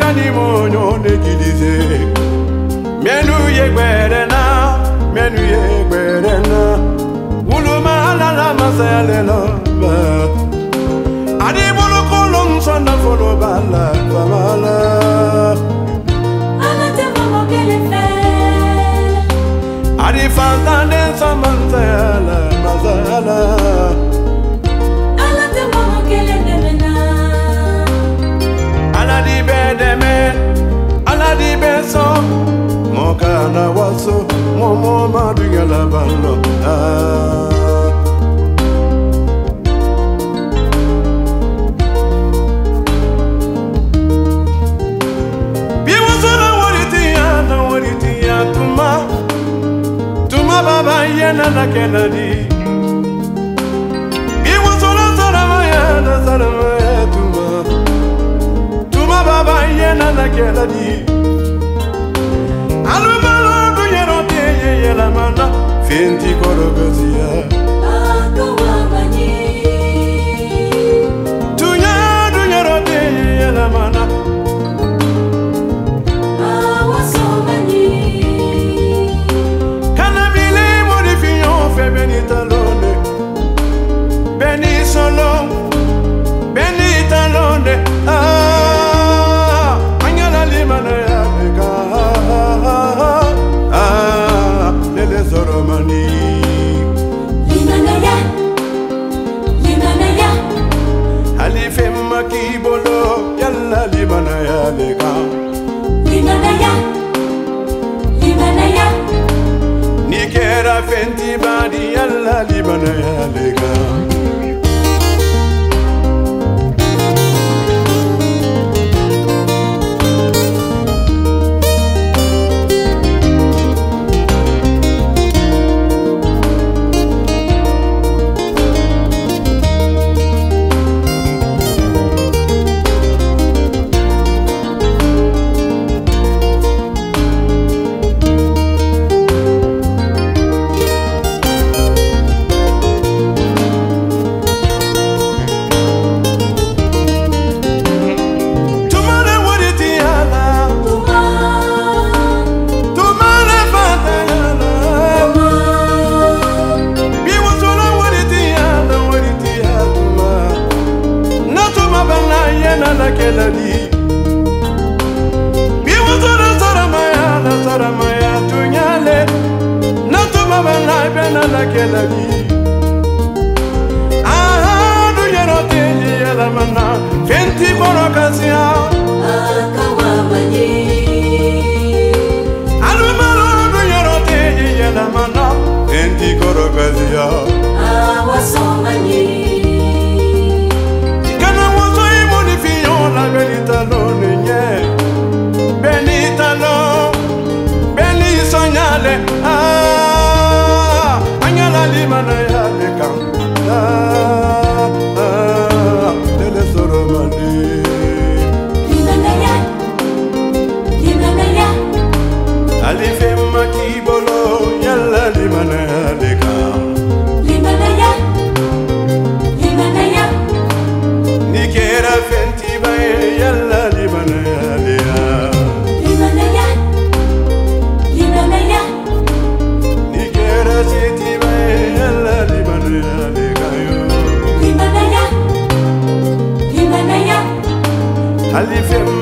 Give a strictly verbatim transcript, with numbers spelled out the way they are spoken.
kani monyo ne gidize. Menu ye gwerena, menu ye gwerena. Uluma la la masale la ba. Adi bolo kolom sona folo bala bala. Ala te mamo kele fe. Adi fantande samantala masala. Ala te mamo kele demena. Ala di bedeme, ala di beso. Mokana waso, momo maduga la balo. Ah. Tuma, tuma baba yena na Kennedy. Iwo solo solo maya na solo maya tuma, tuma baba yena na Kennedy. Alubalo du yero te yela mana, fenti korogozia. Akawabani. Tunya du yero te yela mana. Ah, anyala limana ya beka. Ah, lele zoromani. Limana ya, limana ya. Halife makibolo, yalla limana ya beka. Limana ya, limana ya. Nikera fenti badi, yalla limana ya beka. Kennedy. Biwo sora sora maya na sora maya tunyale. Na tuma bana bena na Kennedy. Ah, du yero te yela mana. Fenti korokasia. Akawabani. Alumalo du yero te yela mana. Fenti korokasia. Awasomani. La Benita no niñe, Benita no, Beni soñale, ah, añala limana ya le can, ah, ah, dele soromani. Limana ya, limana ya. Alife makibolo, yalla limana ya le can. Limana ya, limana ya. Nikera fenti. Yalla limana ya lea. Limana ya, limana ya. Nikera siti ba yalla limana ya lea yo. Limana ya, limana ya. Alife